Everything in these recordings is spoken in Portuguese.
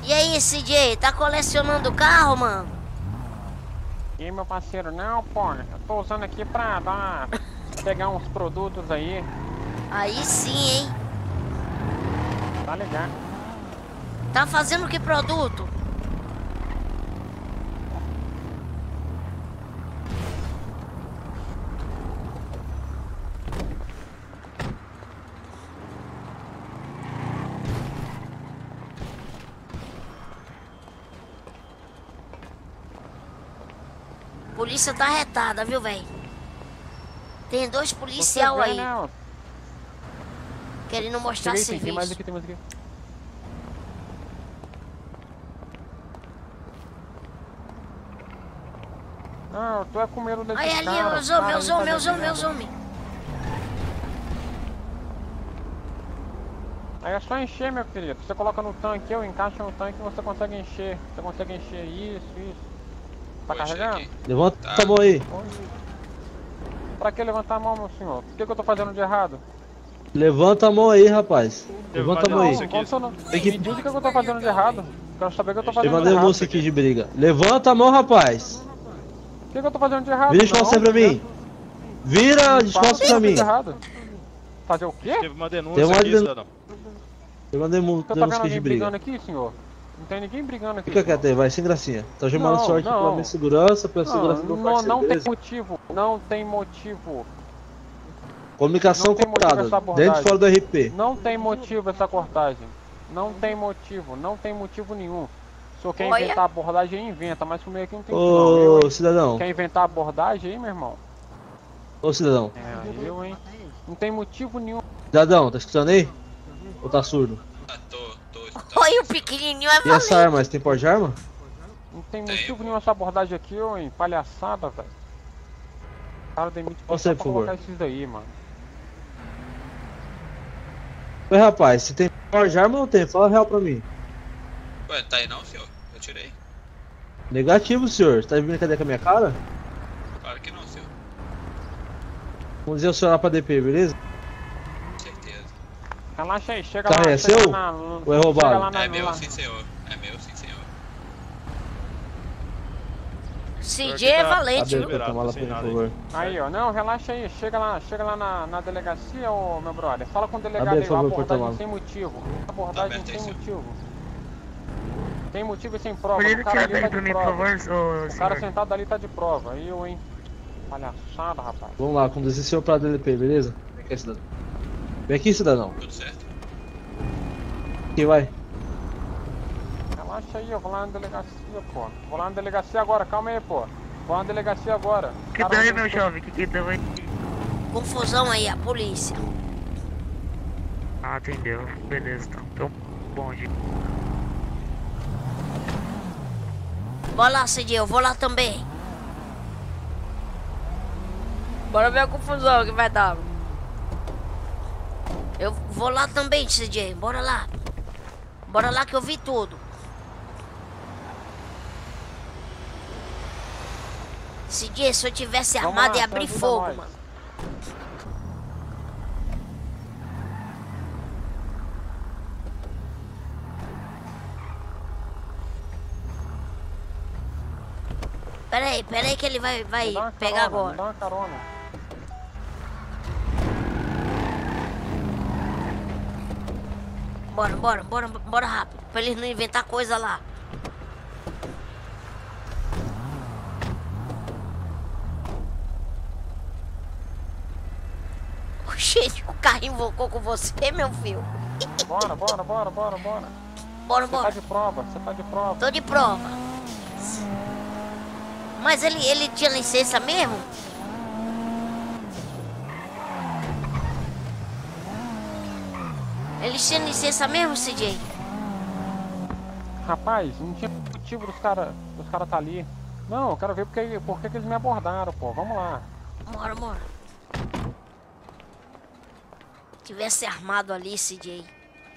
E aí, CJ, tá colecionando carro, mano? E aí, meu parceiro, não, pô, eu tô usando aqui pra pegar uns produtos aí. Aí sim, hein? Tá ligado? Tá fazendo que produto? Polícia tá retada, viu, velho? Tem dois policial aí. Né? Querendo mostrar serviço. Tem mais aqui, tem mais aqui. Não, eu tô com medo desse Aí cara. ali, meus homens. Aí é só encher, meu querido. Você coloca no tanque, eu encaixo no tanque e você consegue encher. Você consegue encher isso. Tá carregando? Levanta a mão aí. Pra que levantar a mão, meu senhor? O que eu tô fazendo de errado? Levanta a mão aí, rapaz. Levanta a mão aí. Me diz o que eu tô fazendo de errado. Quero saber o que eu tô fazendo de errado. Eu mandei a moça aqui de briga. Levanta a mão, rapaz. O que eu tô fazendo de errado? Vira de costas pra mim. Vira de costas pra mim. Fazer o quê? Teve uma denúncia aqui, cidadão. Eu mandei denúncia aqui de briga. Brigando aqui, senhor? Não tem ninguém brigando aqui. Fica quieto aí, vai, sem gracinha. Tá chamando sorte pela minha segurança, pela segurança do parceiro, não tem motivo, não tem motivo. Comunicação cortada, dentro e fora do RP. Não tem motivo essa cortagem. Não tem motivo nenhum. Se eu quer inventar abordagem, inventa, mas comigo aqui não tem isso não. Ô, cidadão. Quer inventar abordagem aí, meu irmão? Ô, cidadão. É, eu, hein? Não tem motivo nenhum. Cidadão, tá escutando aí? Ou tá surdo? Oi, o pequenininho é valente. E essa arma, você tem porte de arma? Não tem motivo nenhum essa abordagem aqui, ô, hein? Palhaçada, velho. O cara demite você, por favor. Esses daí, mano. Oi, rapaz, você tem porte de arma ou não tem? Fala a real pra mim. Ué, tá aí não, senhor? Eu tirei. Negativo, senhor. Você tá de brincadeira com a minha cara? Claro que não, senhor. Vamos dizer o senhor lá pra DP, beleza? Certeza. Relaxa aí, chega lá. É seu? Ou é roubado? É meu, sim, senhor. É meu, sim, senhor. CJ é valente, viu? Aí, ó, não, relaxa aí, chega lá na delegacia, ô meu brother. Fala com o delegado aí, abordagem sem motivo. Abordagem sem motivo. Tem motivo e sem prova. O cara ali tá de prova. O cara sentado ali tá de prova. Eu, hein? Palhaçada, rapaz. Vamos lá, conduzir o senhor pra DLP, beleza? Vem aqui, cidadão. Vem aqui, cidadão. Tudo certo. Aqui, vai. Relaxa aí, eu vou lá na delegacia, pô. Vou lá na delegacia agora, calma aí, pô. Vou lá na delegacia agora. Que deu aí, meu jovem? Que deu aí? Confusão aí, a polícia. Ah, entendeu. Beleza, então bom dia. Bora lá, CJ, eu vou lá também. Bora ver a confusão que vai dar. Eu vou lá também, CJ, bora lá. Bora lá que eu vi tudo. CJ, se eu tivesse armado ia abrir fogo, mano. Pera aí que ele vai pegar agora. Me dá uma carona. Bora rápido, pra eles não inventar coisa lá. Gente, o carro invocou com você, meu filho. Bora. Bora. Você tá de prova. Tô de prova. Mas ele tinha licença mesmo? Ele tinha licença mesmo, CJ? Rapaz, não tinha motivo dos cara tá ali. Não, eu quero ver por que eles me abordaram, pô. Vamos lá. Bora. Tivesse armado ali, CJ.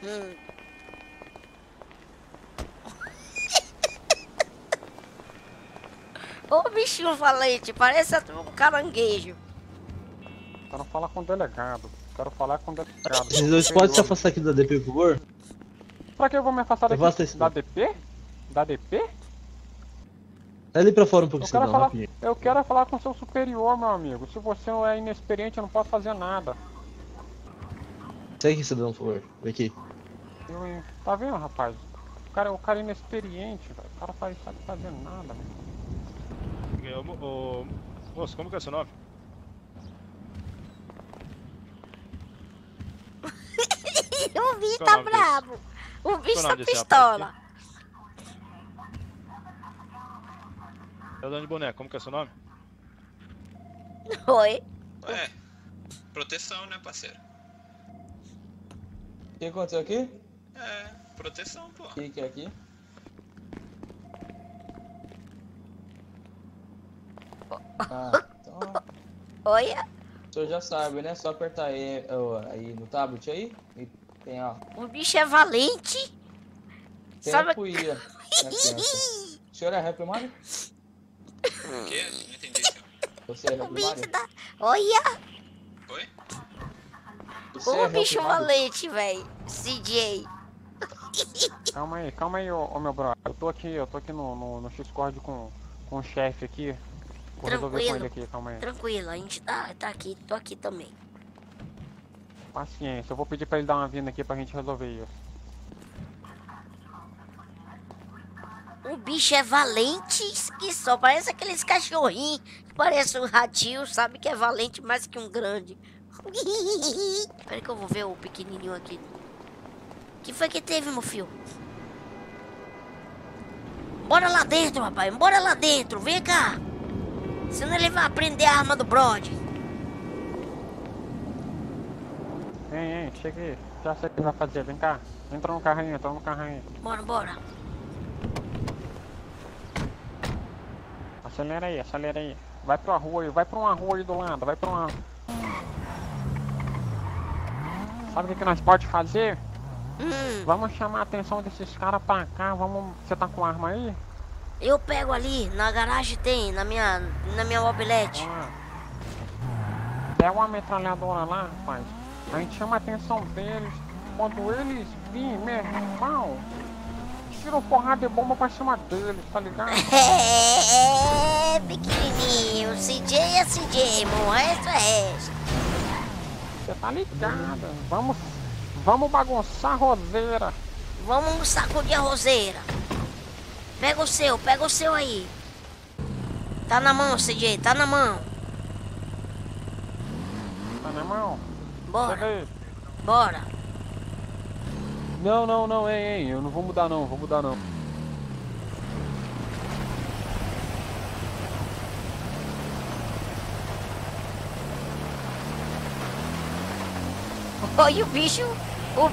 Ô bichinho valente, parece um caranguejo. Quero falar com o delegado. Vocês dois podem se afastar aqui da DP, por favor? Pra que eu vou me afastar daqui? Da DP? Da DP? Sai ali pra fora um pouquinho, eu quero falar com o seu superior, meu amigo. Se você não é inexperiente, eu não posso fazer nada. Segue aqui, cidadão, por favor. Vem aqui. Tá vendo, rapaz? O cara é inexperiente, velho. O cara sabe fazer nada, velho. Moço, como que é seu nome? O bicho tá brabo. O bicho tá pistola. É o dono de boneco, como que é seu nome? Oi. Ué, proteção, né, parceiro? O que aconteceu aqui? É, proteção, pô. O que é aqui? Então... Oi. O senhor já sabe, né? Só apertar aí no tablet aí. E tem, ó. O bicho é valente. Tem sabe... a cuia. O senhor é reprimado? O quê? Não entendi, senhor. Você é O bicho reprimado? da... Olha. Oi? O bicho valente, velho. CJ. Calma aí, ô meu brother. Eu tô aqui no X-Cord com o chefe aqui. Vou resolver com ele aqui, calma aí. Tranquilo, a gente tá aqui, tô aqui também. Paciência, eu vou pedir pra ele dar uma vinda aqui pra gente resolver isso. O bicho é valente que só parece aqueles cachorrinhos que parecem um ratinho, sabe que é valente mais que um grande. Espera que eu vou ver o pequenininho aqui. O que foi que teve, meu filho? Bora lá dentro, rapaz, bora lá dentro, vem cá. Senão ele vai aprender a arma do Brody. Hein, chega aí. Já sei o que vai fazer, vem cá. Entra no carro aí, Bora. Acelera aí. Vai pra uma rua aí do lado, Sabe o que nós pode fazer? Vamos chamar a atenção desses caras pra cá, Você tá com arma aí? Eu pego ali, na garagem tem, na minha mobilete. Pega uma metralhadora lá, rapaz. A gente chama a atenção deles. Quando eles virem, meu irmão, tiram porrada de bomba pra cima deles, tá ligado? É, pequenininho. CJ é CJ, irmão. Resto é resto. Você tá ligado? Vamos bagunçar a roseira. Vamos sacudir a roseira. Pega o seu aí. Tá na mão, CJ, tá na mão. Tá na mão? Bora. Não, hein, eu não vou mudar não. Olha o bicho. O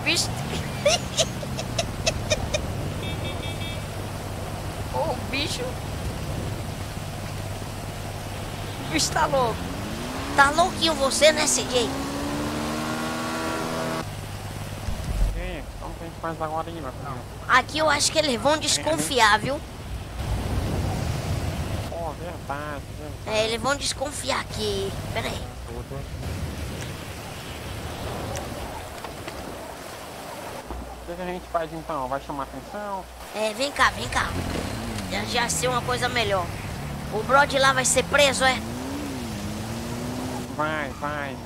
bicho tá louco. Tá louquinho você, né, CJ? Como que a gente faz agora aí, meu filho? Aqui eu acho que eles vão desconfiar, viu? Pô, verdade. É, eles vão desconfiar aqui. Pera aí. O que a gente faz então? Vai chamar atenção? É, vem cá. Já sei uma coisa melhor. O Brody lá vai ser preso, é? Vai.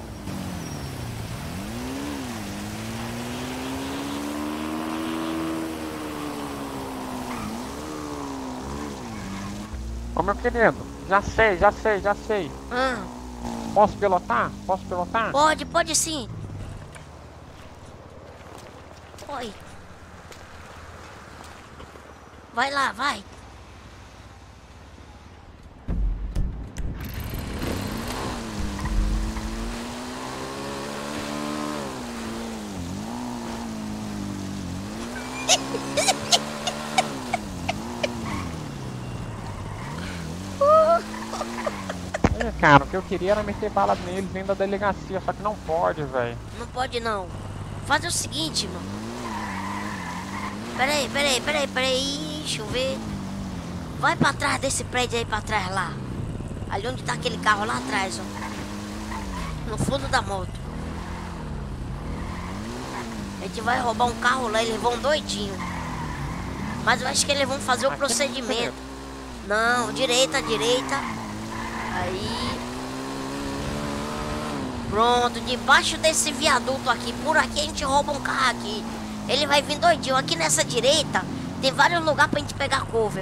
Ô meu querido, já sei. Posso pilotar? Pode sim. Oi. Vai lá, vai. Cara, o que eu queria era meter bala neles dentro da delegacia, só que não pode, velho. Não pode não. Faz o seguinte, mano. Peraí. Deixa eu ver. Vai pra trás desse prédio aí pra trás lá. Ali onde tá aquele carro lá atrás, ó. No fundo da moto. gente vai roubar um carro lá, eles vão doidinho. Mas eu acho que eles vão fazer o procedimento. Não, direita. Aí. Pronto, debaixo desse viaduto aqui. Por aqui a gente rouba um carro aqui. Ele vai vir doidinho. Aqui nessa direita tem vários lugares pra gente pegar cover.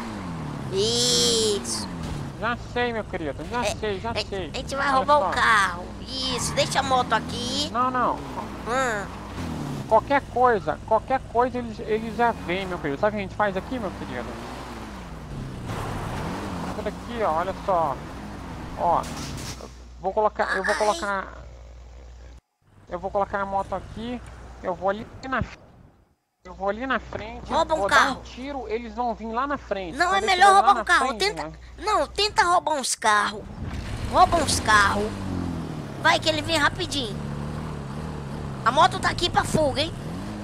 Isso. Já sei, meu querido. Já sei. A gente vai roubar o carro. Isso, deixa a moto aqui. Não. Qualquer coisa eles já vêm, meu querido. Sabe o que a gente faz aqui, meu querido? Tudo aqui, ó, olha só. Ó, eu vou colocar a moto aqui. Eu vou ali na frente. Rouba um vou carro. Dar um tiro, eles vão vir lá na frente. Não, Quando é melhor roubar um carro. frente, né? Tenta roubar uns carros. Rouba uns carros. Vai que ele vem rapidinho. A moto tá aqui pra fuga, hein?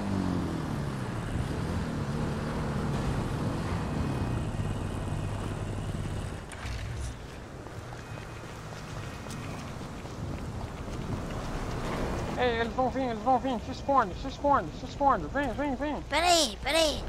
Ei, eles vão vir. Se esconde. Vem. Peraí.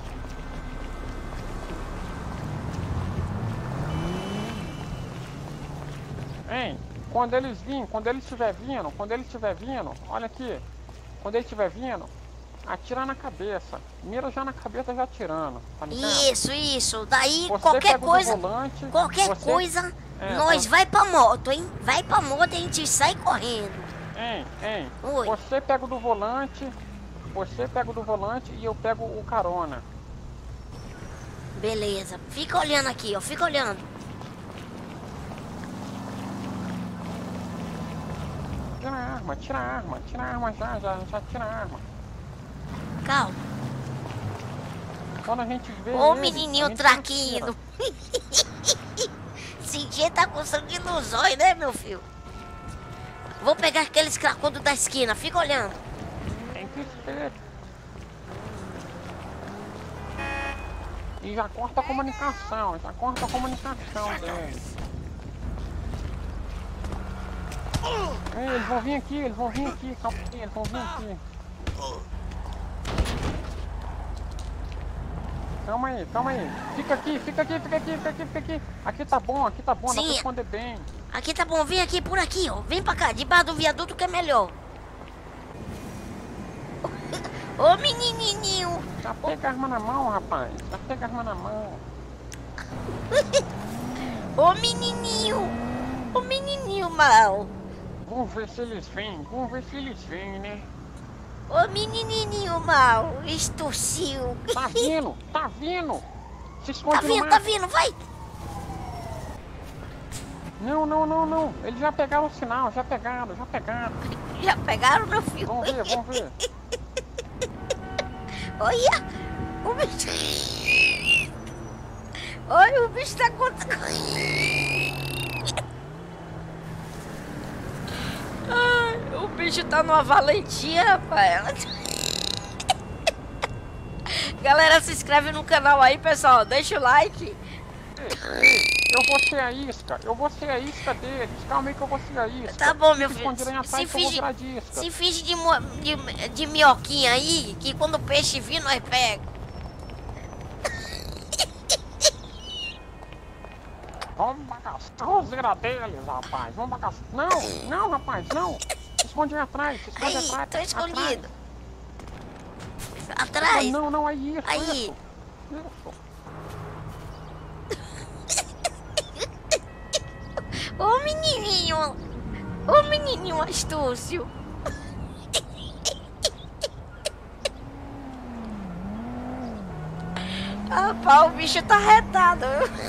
Hein, quando ele estiver vindo, olha aqui. Quando ele estiver vindo, atira na cabeça. Mira já na cabeça, já atirando. Tá ligado? Isso. Daí Você qualquer pega o coisa, volante, nós vai pra moto, hein? Vai pra moto e a gente sai correndo. Hein. Oi. Você pega o do volante e eu pego o carona. Beleza. Fica olhando aqui, ó. Fica olhando. Tira a arma já tira a arma. Calma. Quando a gente vê Ô, ele, menininho a gente traquino. Esse dia tá com sangue nos olhos, né, meu filho? Vou pegar aqueles cracudos da esquina. Fica olhando. Tem que ser. E já corta a comunicação dele. Ei, eles vão vir aqui, calma aí, eles vão vir aqui. Calma aí. Fica aqui. Aqui tá bom, dá pra esconder bem. Aqui tá bom, vem aqui por aqui, ó. Vem pra cá, debaixo do viaduto que é melhor. Ô, menininho. Já pega a arma na mão, rapaz. Ô, menininho. Ô, menininho mal. Vamos ver se eles vêm, né? Ô, menininho mal. Estorciu. Tá vindo. Se esconde no mato. Tá vindo, vai. Não. Eles já pegaram o sinal, já pegaram. Já pegaram, meu filho? Vamos ver. Olha, o bicho. Olha, o bicho tá contando. Ai, o bicho tá numa valentia, rapaz. Galera, se inscreve no canal aí, pessoal. Deixa o like. Eu vou ser a isca deles. Calma aí que eu vou ser a isca. Tá bom, meu filho. Se finge de minhoquinha aí, que quando o peixe vir, nós pega. Vamos bagaçar a roseira deles, rapaz. Não, rapaz, não. Se esconde atrás, Aí, tô escondido. Atrás. Não, aí. Aí. Isso. Ô menininho astúcio. Rapaz, o bicho tá retado.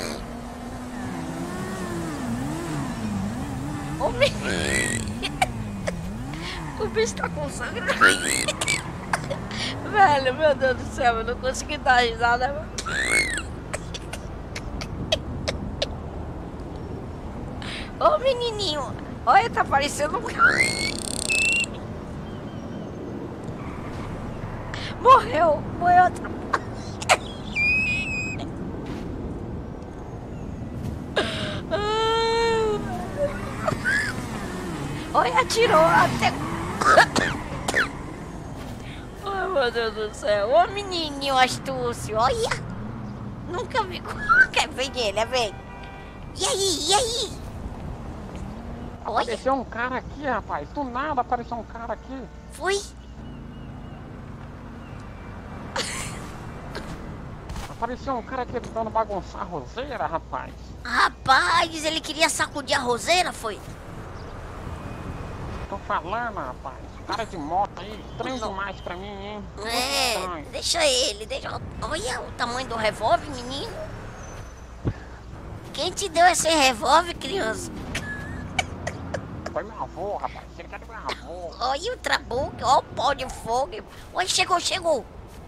Ô menino. O bicho tá com sangue. Velho, meu Deus do céu, eu não consegui dar risada. Ô menininho, olha, tá parecendo um... Morreu outra... Olha, atirou até... Meu Deus do céu. Ô menininho astúcio, olha. Nunca vi. Vem ele, vem. E aí, e aí? Olha. Apareceu um cara aqui, rapaz. Do nada apareceu um cara aqui. Foi? Apareceu um cara aqui tentando bagunçar a roseira, rapaz. Rapaz, ele queria sacudir a roseira, foi? Tô falando, rapaz. Cara de moto aí, estranho demais pra mim, hein? É, deixa ele, deixa. Olha o tamanho do revólver, menino. Quem te deu esse revólver, criança? Foi meu avô, rapaz. Ele quer meu avô. Olha o trabuco, olha o pau de fogo. Olha, chegou, chegou.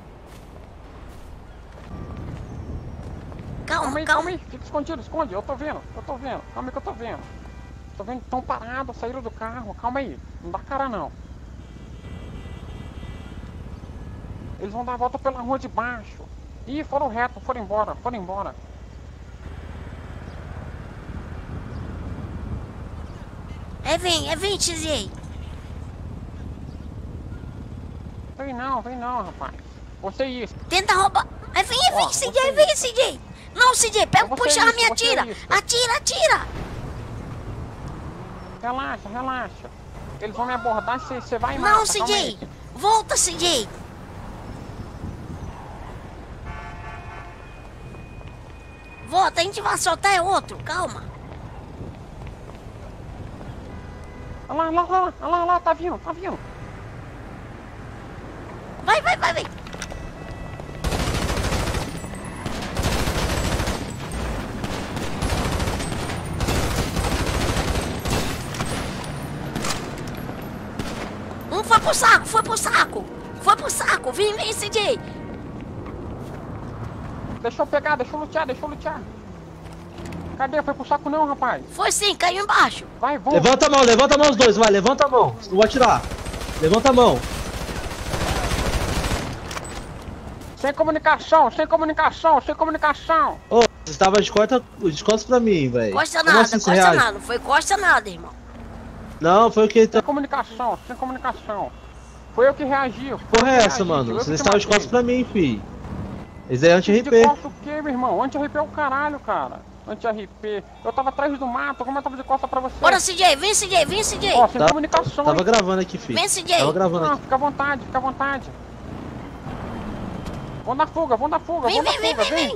Calma, calma. Calma aí, fica escondido, esconde. Eu tô vendo. Calma aí que eu tô vendo. Tô vendo que estão parados, saíram do carro. Calma aí, não dá cara não. Eles vão dar a volta pela rua de baixo. Ih, foram reto, foram embora. Vem, XJ. Vem não, rapaz. Você isso. Tenta roubar. Vem, CJ, vem, CJ. Não, CJ, pega, puxa a minha atira. Atira. Relaxa. Eles vão me abordar, você vai e mata. Não, CJ. Volta, CJ. Volta, a gente vai soltar é outro, calma. Olha lá, tá vindo. Vai. Um foi pro saco. Vem, CJ. Deixa eu pegar, deixa eu lutear. Cadê? Foi pro saco não, rapaz. Foi sim, caiu embaixo. Vai, vamos. Levanta a mão os dois, vai, levanta a mão. Não vou atirar. Levanta a mão. Sem comunicação. Ô, você tava de costas pra mim, velho. Costa nada, não foi costa nada, irmão. Não, foi o que... Sem comunicação. Foi eu que reagi. Porra é essa, mano? Você estava de costas pra mim, fi. Esse é anti-RP. De costas o quê, meu irmão? Anti-RP é o caralho, cara. Anti-RP. Eu tava atrás do mato, como eu tava de costas pra você? Bora, CJ, vem, CJ. Ó, sem comunicação. Tava gravando aqui, fi. Vem, CJ. Tava gravando aqui. Fica à vontade. Vão dar fuga. Vem.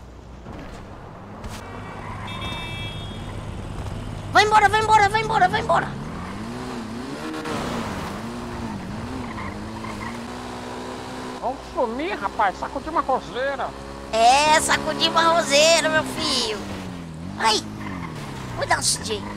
Vai embora. Vamos sumir, rapaz. Sacudir uma roseira. Sacudir uma roseira, meu filho. Ai, cuidado, CJ.